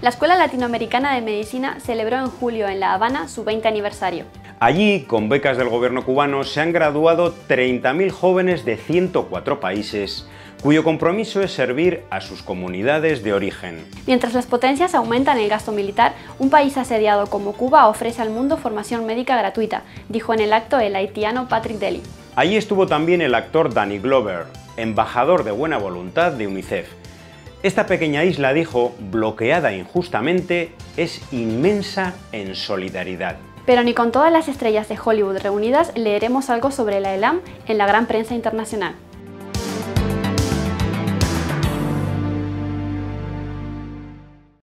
La Escuela Latinoamericana de Medicina celebró en julio en La Habana su 20 aniversario. Allí, con becas del gobierno cubano, se han graduado 30.000 jóvenes de 104 países, cuyo compromiso es servir a sus comunidades de origen. Mientras las potencias aumentan el gasto militar, un país asediado como Cuba ofrece al mundo formación médica gratuita, dijo en el acto el haitiano Patrick Dely. Allí estuvo también el actor Danny Glover, embajador de buena voluntad de UNICEF. Esta pequeña isla, dijo, bloqueada injustamente, es inmensa en solidaridad. Pero ni con todas las estrellas de Hollywood reunidas leeremos algo sobre la ELAM en la gran prensa internacional.